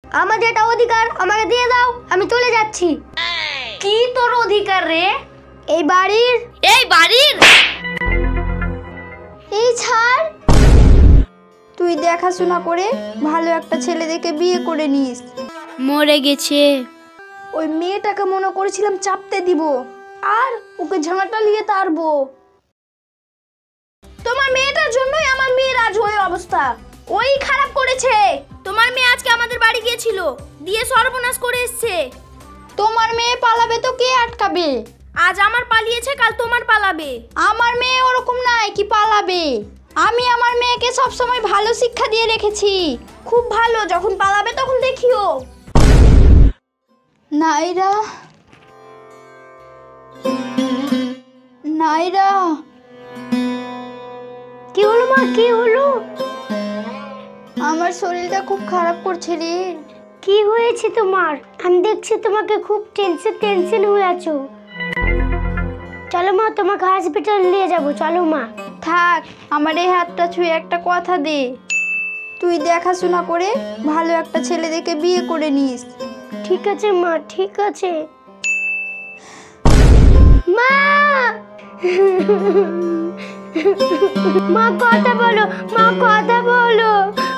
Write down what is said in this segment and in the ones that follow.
আমার যেটা অধিকার আমাকে দিয়ে দাও, আমি চলে যাচ্ছি। কি তোর অধিকার রে? এই বাড়ির এই ছাড়। তুই দেখাশোনা করে ভালো একটা ছেলে দেখে বিয়ে করে নিস। মরে গেছে। ওই মেয়েটাকে মনে করেছিলাম চাপতে দিব, আর ওকে ঝাঁটা নিয়ে তারবো। তোমার মেয়েটার জন্যই আমার মেয়ের আজ ওই অবস্থা। ওই খারাপ করেছে। তোমার মেয়ে আজকে আমাদের বাড়ি গিয়েছিল, দিয়ে সর্বনাশ করে এসেছে। তোমার মেয়ে পালাবে তো কে আটকাবে? আজ আমার পালিয়েছে, কাল তোমার পালাবে। আমার মেয়ে ওরকম নাই কি পালাবে। আমি আমার মেয়েকে সব সময় ভালো শিক্ষা দিয়ে রেখেছি। খুব ভালো, যখন পালাবে তখন দেখিও। নাইরা, নাইরা। কি হলো মা, কি হলো? আমার শরীরটা খুব খারাপ করছে রে। কি হয়েছে তোমার? আমি দেখছি তোমাকে খুব টেনশন হয়ে আছো। চলো মা, তোমাকে হসপিটাল নিয়ে যাবো, চলো মা। থাক, আমার এই হাতটা ছুঁয়ে একটা কথা দে। তুই দেখাশোনা করে ভালো একটা ছেলে দেখে বিয়ে করে নিস। ঠিক আছে মা, ঠিক আছে মা। মা কথা বলো, মা কথা বলো।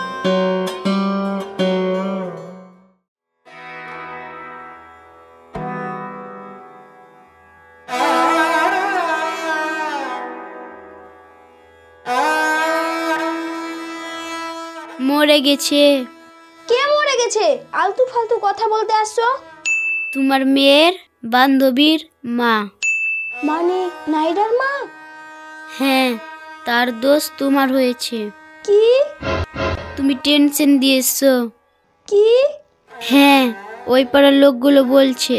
মরে গেছে। কে মরে গেছে? আলতু ফালতু কথা বলতে আসছো? তোমার মেয়ের বান্ধবীর মা। মানে নাইরার মা? হ্যাঁ, তার দোষ তোমার হয়েছে। কি? তুমি টেনশন দিয়েছো। কি? হ্যাঁ, ওই পাড়ার লোকগুলো বলছে।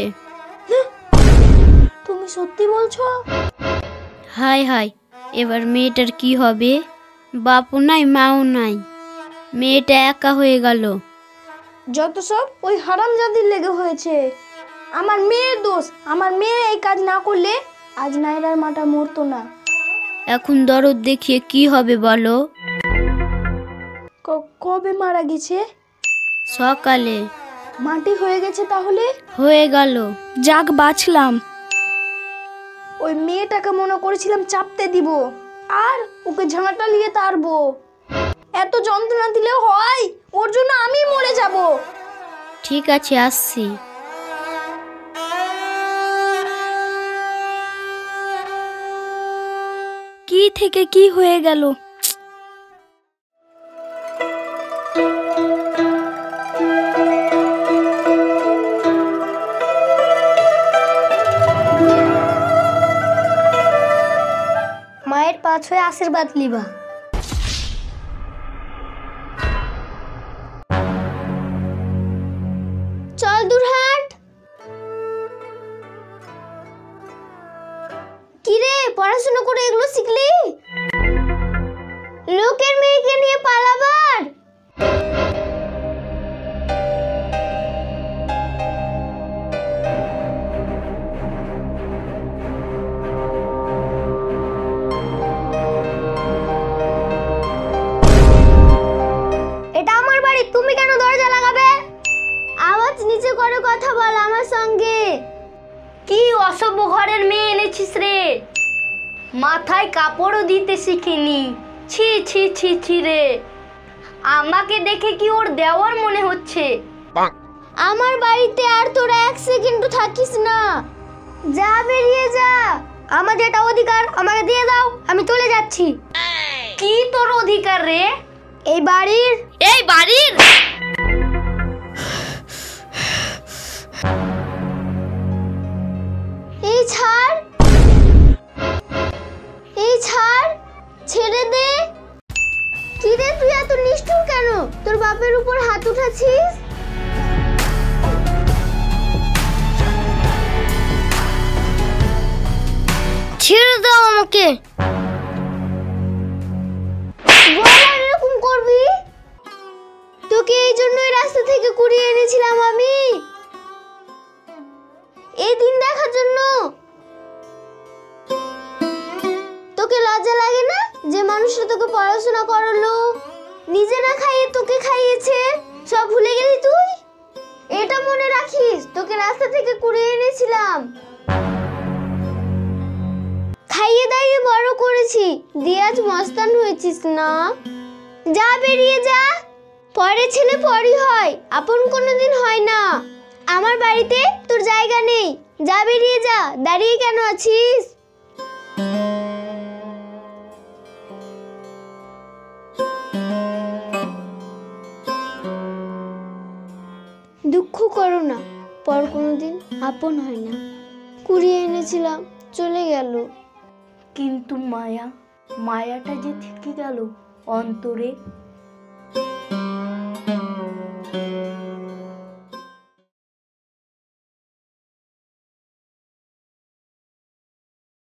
তুমি সত্যি বলছো? হায় হায়, এবার মেয়েটার কি হবে? বাপও নাই, মাও নাই, মেয়েটা একা হয়ে গেল। যত সব ওই হারামজাদির লেগে হয়েছে। আমার মেয়ের দোষ। আমার মেয়ে এই কাজ না করলে আজ নাইরার মাটা মরতো না। এখন দরদ দেখিয়ে কি হবে বলো? কবে মারা গেছে? সকালে। মাটি হয়ে গেছে তাহলে? হয়ে গেল। যাক, বাঁচলাম। ওই মেয়েটাকে মনে করেছিলাম চাপতে দিব, আর ওকে ঝাঁটা নিয়ে তারবো। এত যন্ত্রণা দিলে হয়? ওর জন্য আমি মরে যাব। ঠিক আছে, আসছি। কি থেকে কি হয়ে গেল? মায়ের পা ছুঁয়ে আশীর্বাদ লিবা। চল দুরহাট। কিরে, পড়াশোনা করে এগুলো শিখলি? লোকের মেয়েকে নিয়ে পালাবার? এটা আমার বাড়ি, তুমি কেন দরজা লাগাবে? আওয়াজ নিচে করে কথা বল আমার সঙ্গে। কি অসভ্য ঘরের মেয়ে এনেছিস রে? মাথায় কাপড়ও দিতে শিখিনি। ছি ছি ছি ছি রে। আমাকে দেখে কি ওর দেওয়ার মনে হচ্ছে? আমার বাড়িতে আর তোরা এক সেকেন্ডও থাকিস না। যা, বেরিয়ে যা। আমার যেটা অধিকার আমাকে দিয়ে দাও, আমি চলে যাচ্ছি। কি তোর অধিকার রে? এই বাড়ির এই ছাড়, এই ছাড়, ছেড়ে দে। কি রে, তুই এত নিষ্ঠুর কেন? তোর বাপের উপর হাত উঠাচ্ছিস? ছেড়ে দাও আমাকে। এরকম করবি? তোকে এই জন্যই রাস্তা থেকে কুড়িয়ে এনেছিলাম আমি, এই দিন দেখার জন্য। তোকে লজ্জা লাগে না যে মানুষটা তোকে পড়াশোনা করালো, নিজে না খাইয়ে তোকে খাইয়েছে? সব ভুলে গেলি তুই? তোকে রাস্তা থেকে কুড়িয়ে এনেছিলাম, খাইয়ে দাইয়ে বড় করেছি, দিয়ে আজ মস্তান হয়েছিস না। যা বেরিয়ে যা, পরে ছেলে পরই হয়, আপন কোনোদিন হয় না। আমার বাড়িতে তোর জায়গা নেই, যা বেরিয়ে যা, দাঁড়িয়ে কেন আছিস? দুঃখ করো না, পর কোনোদিন আপন হয় না। কুড়িয়ে এনেছিলাম, চলে গেল। কিন্তু মায়াটা যে থেকে গেল অন্তরে।